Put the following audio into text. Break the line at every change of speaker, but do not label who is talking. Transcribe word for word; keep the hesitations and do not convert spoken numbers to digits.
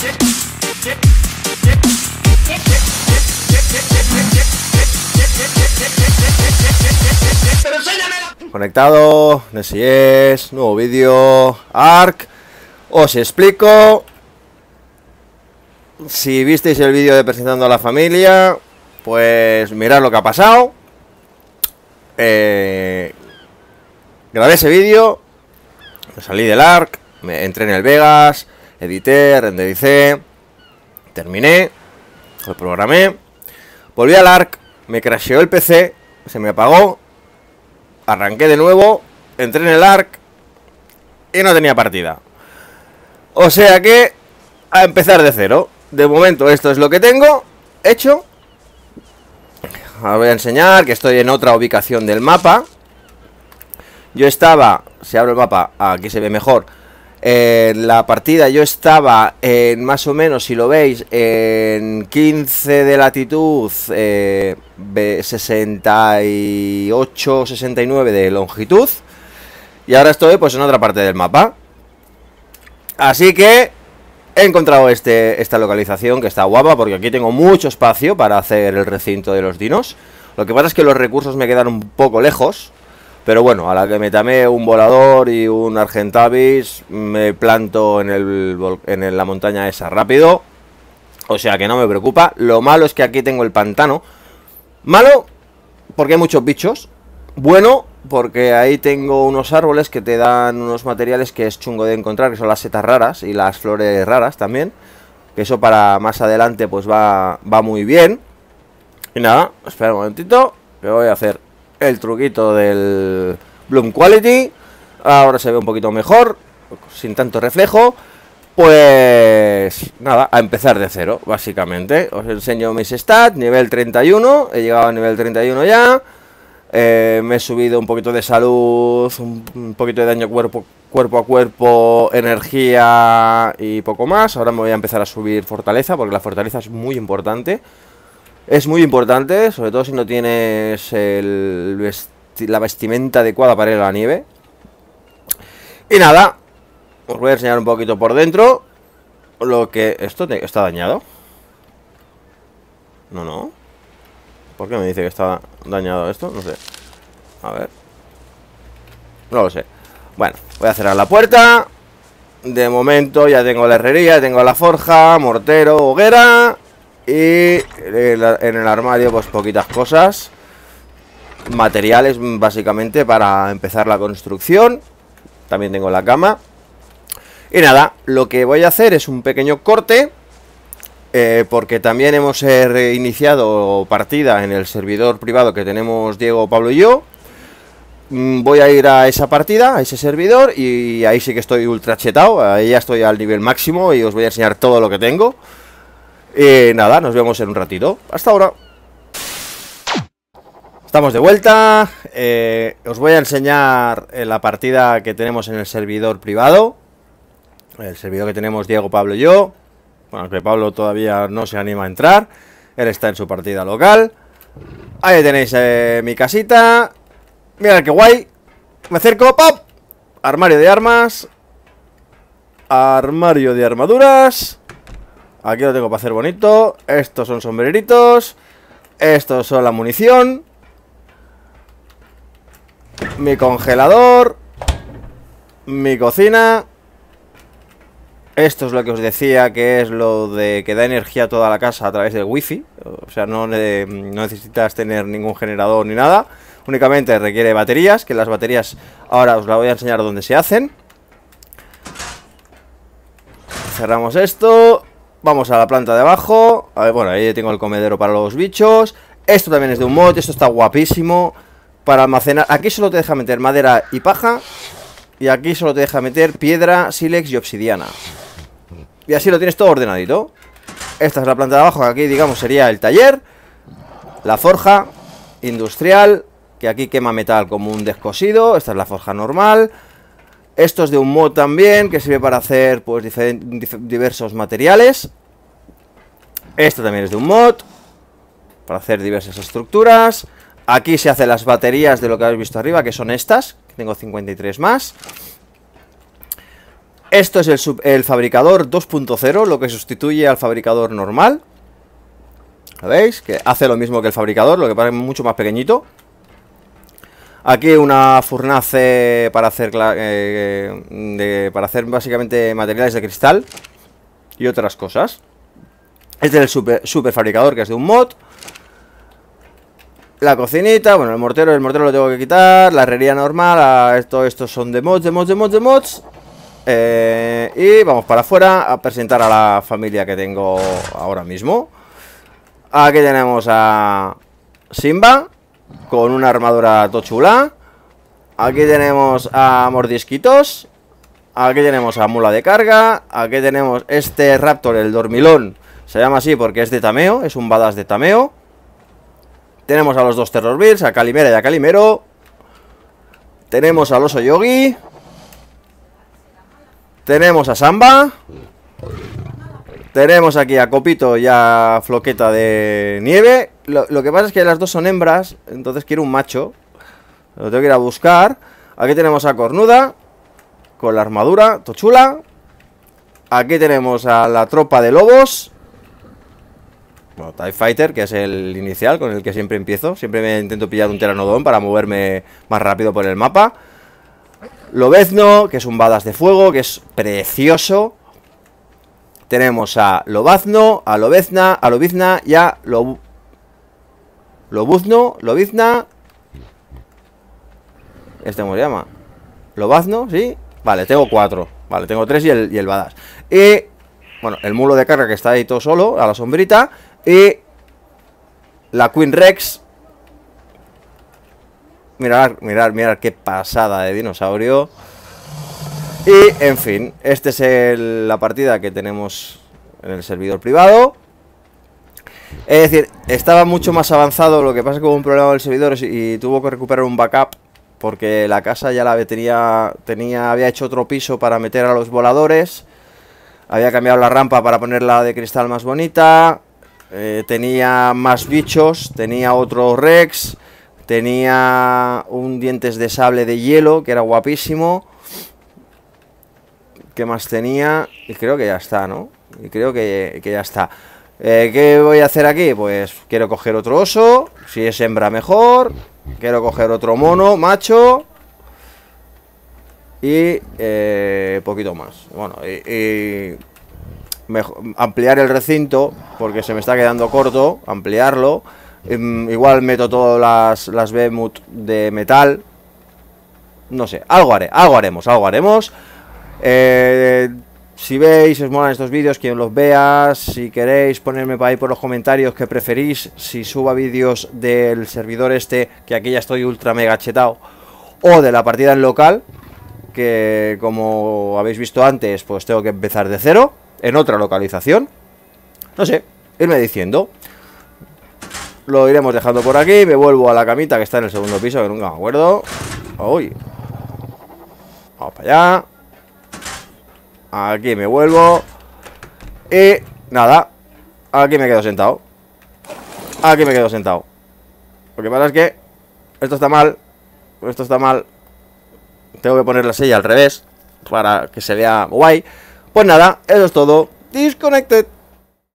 Conectado, N S I E S, nuevo vídeo, Arc. Os explico. Si visteis el vídeo de presentando a la familia, pues mirad lo que ha pasado. eh, Grabé ese vídeo, me salí del Arc, me entré en el Vegas, edité, rendericé, terminé, lo programé, volví al Arc, me crasheó el P C, se me apagó, arranqué de nuevo, entré en el Arc y no tenía partida. O sea que a empezar de cero. De momento esto es lo que tengo hecho. Os voy a enseñar que estoy en otra ubicación del mapa. Yo estaba, si abro el mapa, aquí se ve mejor. En la partida yo estaba en más o menos, si lo veis, en quince de latitud, eh, sesenta y ocho, sesenta y nueve de longitud. Y ahora estoy pues en otra parte del mapa. Así que he encontrado este, esta localización que está guapa, porque aquí tengo mucho espacio para hacer el recinto de los dinos. Lo que pasa es que los recursos me quedan un poco lejos. Pero bueno, a la que me tamé un volador y un argentavis, me planto en, el, en la montaña esa rápido. O sea que no me preocupa. Lo malo es que aquí tengo el pantano. Malo porque hay muchos bichos. Bueno porque ahí tengo unos árboles que te dan unos materiales que es chungo de encontrar, que son las setas raras y las flores raras también. Que eso para más adelante pues va, va muy bien. Y nada, espera un momentito, que voy a hacer el truquito del Bloom Quality. Ahora se ve un poquito mejor, sin tanto reflejo. Pues nada, a empezar de cero, básicamente. Os enseño mis stats, nivel treinta y uno. He llegado a nivel treinta y uno ya. eh, Me he subido un poquito de salud, un, un poquito de daño cuerpo, cuerpo a cuerpo, energía y poco más. Ahora me voy a empezar a subir fortaleza, porque la fortaleza es muy importante. Es muy importante, sobre todo si no tienes el vesti la vestimenta adecuada para ir a la nieve. Y nada, os voy a enseñar un poquito por dentro. Lo que... ¿Esto te... está dañado? No, no. ¿Por qué me dice que está dañado esto? No sé. A ver. No lo sé. Bueno, voy a cerrar la puerta. De momento ya tengo la herrería, tengo la forja, mortero, hoguera. Y en el armario pues poquitas cosas. Materiales básicamente para empezar la construcción. También tengo la cama. Y nada, lo que voy a hacer es un pequeño corte, eh, porque también hemos eh, reiniciado partida en el servidor privado que tenemos Diego, Pablo y yo. mm, Voy a ir a esa partida, a ese servidor. Y ahí sí que estoy ultra chetado. Ahí ya estoy al nivel máximo y os voy a enseñar todo lo que tengo. Y nada, nos vemos en un ratito. Hasta ahora. Estamos de vuelta. eh, Os voy a enseñar la partida que tenemos en el servidor privado. El servidor que tenemos Diego, Pablo y yo. Bueno, que Pablo todavía no se anima a entrar. Él está en su partida local. Ahí tenéis eh, mi casita. Mirad qué guay. Me acerco, ¡pop! Armario de armas. Armario de armaduras. Aquí lo tengo para hacer bonito. Estos son sombreritos. Estos son la munición. Mi congelador. Mi cocina. Esto es lo que os decía, que es lo de que da energía a toda la casa a través del wifi. O sea, no, ne no necesitas tener ningún generador ni nada. Únicamente requiere baterías, que las baterías ahora os las voy a enseñar dónde se hacen. Cerramos esto. Vamos a la planta de abajo. A ver, bueno, ahí tengo el comedero para los bichos. Esto también es de un mod, esto está guapísimo. Para almacenar, aquí solo te deja meter madera y paja. Y aquí solo te deja meter piedra, sílex y obsidiana. Y así lo tienes todo ordenadito. Esta es la planta de abajo, que aquí digamos sería el taller. La forja industrial, que aquí quema metal como un descosido. Esta es la forja normal. Esto es de un mod también, que sirve para hacer pues diversos materiales. Esto también es de un mod, para hacer diversas estructuras. Aquí se hacen las baterías de lo que habéis visto arriba, que son estas. Tengo cincuenta y tres más. Esto es el, sub, el fabricador dos punto cero, lo que sustituye al fabricador normal. ¿Lo veis? Que hace lo mismo que el fabricador, lo que pasa es mucho más pequeñito. Aquí una furnace para hacer eh, de, para hacer básicamente materiales de cristal y otras cosas. Este es el super, super fabricador, que es de un mod. La cocinita, bueno, el mortero, el mortero lo tengo que quitar. La herrería normal, a esto, estos son de mods, de mods, de mods, de mods. Eh, y vamos para afuera a presentar a la familia que tengo ahora mismo. Aquí tenemos a Simba con una armadura tochula. Aquí tenemos a Mordisquitos. Aquí tenemos a Mula de Carga. Aquí tenemos este Raptor, el dormilón. Se llama así porque es de tameo, es un badass de tameo. Tenemos a los dos Terror Birds, a Calimera y a Calimero. Tenemos al oso Yogi. Tenemos a Samba. Tenemos aquí a Copito y a Floqueta de nieve. Lo, lo que pasa es que las dos son hembras, entonces quiero un macho. Lo tengo que ir a buscar. Aquí tenemos a Cornuda con la armadura tochula. Aquí tenemos a la tropa de lobos. Bueno, TIE Fighter, que es el inicial con el que siempre empiezo. Siempre me intento pillar un Pteranodon para moverme más rápido por el mapa. Lobezno, que es un badass de fuego, que es precioso. Tenemos a Lobazno, a Lobezna, a Lobizna y a Lob... Lobuzno, Lobizna. Este cómo se llama. Lobazno, ¿sí? Vale, tengo cuatro. Vale, tengo tres y el, y el badass. Y, bueno, el mulo de carga que está ahí todo solo, a la sombrita. Y la Queen Rex. Mirad, mirad, mirad qué pasada de dinosaurio. Y, en fin, esta es el, la partida que tenemos en el servidor privado. Es decir, estaba mucho más avanzado. Lo que pasa es que hubo un problema con el servidor y, y tuvo que recuperar un backup, porque la casa ya la tenía, tenía, había hecho otro piso para meter a los voladores. Había cambiado la rampa para ponerla de cristal más bonita. eh, Tenía más bichos. Tenía otro Rex. Tenía un dientes de sable de hielo, que era guapísimo. ¿Qué más tenía? Y creo que ya está, ¿no? Y creo que, que ya está. eh, ¿Qué voy a hacer aquí? Pues quiero coger otro oso. Si es hembra mejor. Quiero coger otro mono, macho. Y eh, poquito más. Bueno, y, y mejor, ampliar el recinto, porque se me está quedando corto. Ampliarlo. um, Igual meto todas las, las Behemoth de metal. No sé, algo haré, algo haremos, algo haremos. Eh, si veis, os molan estos vídeos, quien los vea, si queréis ponerme para ahí por los comentarios qué preferís, si suba vídeos del servidor este, que aquí ya estoy ultra mega chetado, o de la partida en local, que como habéis visto antes, pues tengo que empezar de cero, en otra localización. No sé, irme diciendo. Lo iremos dejando por aquí, me vuelvo a la camita que está en el segundo piso, que nunca me acuerdo. Uy. Vamos para allá. Aquí me vuelvo. Y nada, aquí me quedo sentado. Aquí me quedo sentado. Lo que pasa es que esto está mal. Esto está mal. Tengo que poner la silla al revés para que se vea guay. Pues nada, eso es todo. Disconnected.